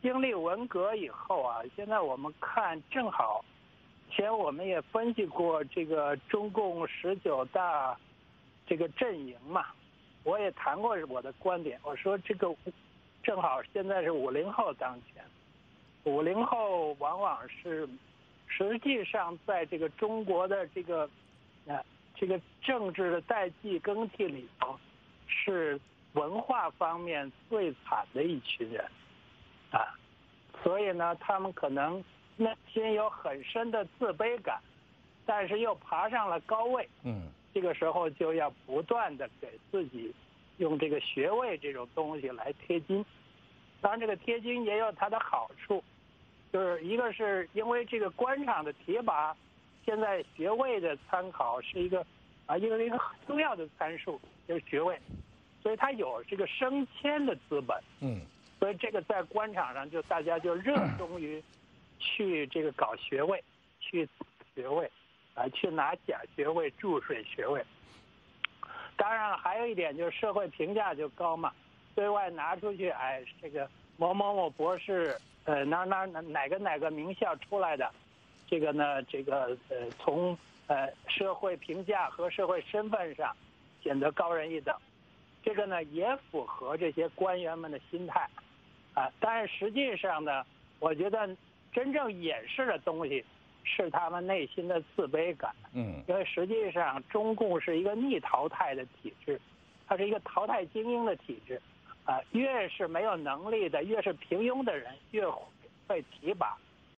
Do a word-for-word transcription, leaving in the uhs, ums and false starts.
经历文革以后啊，现在我们看正好，前我们也分析过这个中共十九大这个阵营嘛，我也谈过我的观点，我说这个正好现在是五零后当前，五零后往往是实际上在这个中国的这个呃这个政治的代际更替里头，是文化方面最惨的一群人啊，所以呢，他们可能内心有很深的自卑感，但是又爬上了高位， 嗯， 这个时候就要不断的给自己用这个学位这种东西来贴金。当然，这个贴金也有它的好处，就是一个是因为这个官场的提拔，现在学位的参考是一个啊，一个一个很重要的参数，就是学位，所以它有这个升迁的资本。 嗯， 所以这个在官场上就大家就热衷于去这个搞学位，去学位，啊，去拿假学位、注水学位。当然了，还有一点就是社会评价就高嘛，对外拿出去，哎，这个某某某博士，呃，哪哪哪哪个哪个名校出来的，这个呢，这个呃，从呃社会评价和社会身份上显得高人一等，这个呢也符合这些官员们的心态，啊，但是实际上呢，我觉得真正掩饰的东西是他们内心的自卑感。 嗯， 因为实际上中共是一个逆淘汰的体制，它是一个淘汰精英的体制，啊，越是没有能力的，越是平庸的人，越会提拔。